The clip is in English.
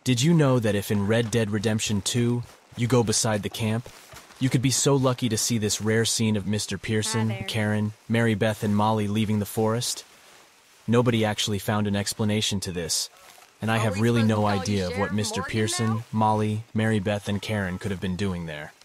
Did you know that if in Red Dead Redemption 2, you go beside the camp, you could be so lucky to see this rare scene of Mr. Pearson, Karen, Mary Beth, and Molly leaving the forest? Nobody actually found an explanation to this, and I have really no idea of what Mr. Pearson, Molly, Mary Beth, and Karen could have been doing there.